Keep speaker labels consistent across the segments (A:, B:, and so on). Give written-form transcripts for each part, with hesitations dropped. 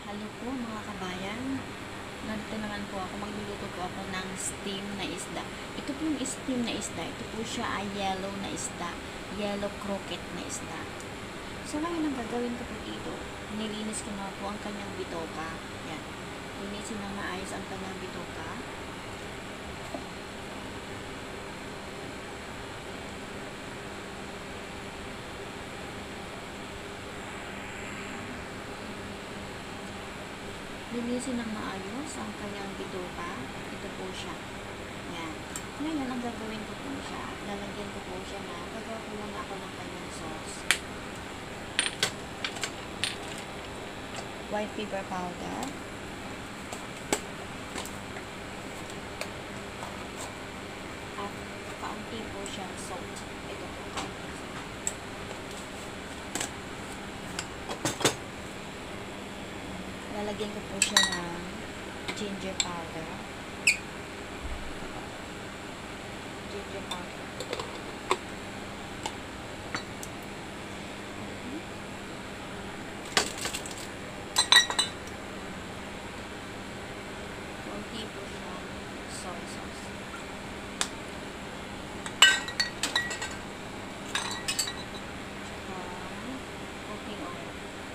A: Hello po mga kabayan. Nandito naman po ako. Magluluto po ako ng steam na isda. Ito po yung steam na isda. Ito po siya ay yellow na isda. Yellow crocket na isda. So ngayon ang gagawin ko po dito, nilinis ko na po ang kanyang bitoka. Yan. Linisin na maayos ang kanyang bitoka. Linisin ng maayos ang kanyang bituka. Ito po siya. Yan. Ngayon, ang gagawin ko po siya, lalagyan ko po siya na, gagawa ko muna ako ng kanyang sauce. White pepper powder. At kaunti po siyang salt. Ito po, kaunti. Lalagyan ko po siya ng ginger powder. Ginger powder. Kunti po siya soy sauce. Cooking oil.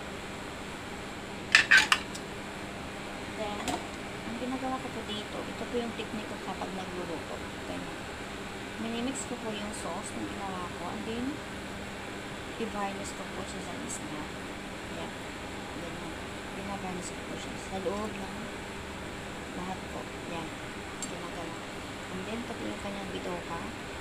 A: Then, ang ginagawa ko po dito, ito po yung technique ko kapag nagluluto. Minimix ko po yung sauce na ginawa ko, and then, i-varnish ko po siya sa isda. Yan. Ganyan. Binavarnish ko po siya sa loob ng lahat po. Yan. Ginagawa. And then, pati yung kanyang bitoka.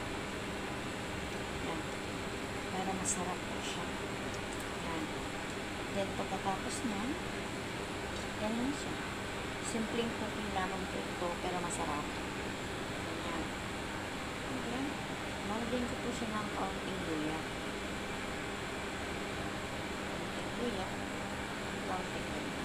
A: Yan. Para masarap po siya. Yan. Then, pagkatapos niya, yan na siya. Simpleng cooking lamang po ito, pero masarap. Ayan. Okay. Malagyan ko po siya ng kaunting luya. Kaunting luya. Kaunting luya.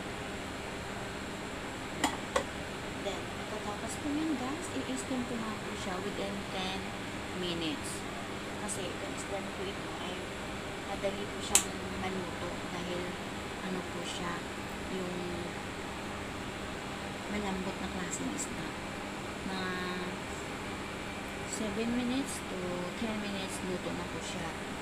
A: Then, pagkatapos po yung gas, i-steam ko na po siya within 10 minutes. Kasi, itong isda po ito ay madali po siyang maluto dahil ano po siya, yung malambot na klaseng isda na 7 minutes to 10 minutes luto na po siya.